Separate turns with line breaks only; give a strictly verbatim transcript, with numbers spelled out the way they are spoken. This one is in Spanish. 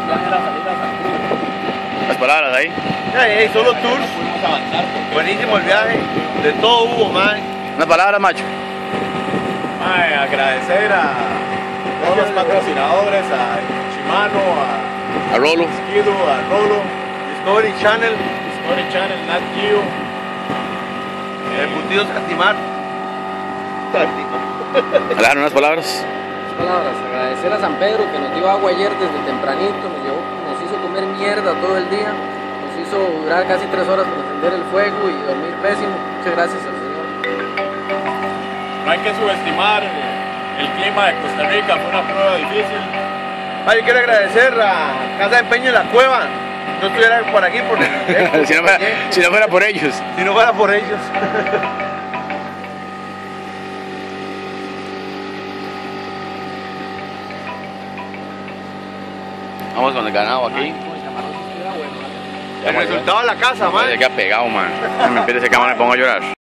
plan era salir a San Cruz.
Las palabras ahí.
Hey, hey, solo tours.
No pudimos avanzar porque
Buenísimo el viaje. De todo hubo, man.
Unas palabras, macho.
Ay, agradecer a todos los patrocinadores, a Shimano, a
A Rolo.
Skido, a Rolo,
Discovery Channel,
Discovery Channel, Nat Geo.
Embutidos Catimar.
Alejandro, unas palabras.
Palabras, agradecer a San Pedro que nos dio agua ayer desde tempranito, nos, llevó, nos hizo comer mierda todo el día, nos hizo durar casi tres horas para encender el fuego y dormir pésimo. Muchas gracias al Señor.
No hay que subestimar el clima de Costa Rica, fue una prueba difícil.
Ay, yo quiero agradecer a Casa de Empeño en la Cueva. No estuviera por aquí por el,
si, no fuera, si no fuera por ellos.
si no fuera por ellos.
Vamos con el ganado aquí.
El resultado de la casa, man.
Ya queda pegado, man. Me empieza ese cámara y me pongo a llorar.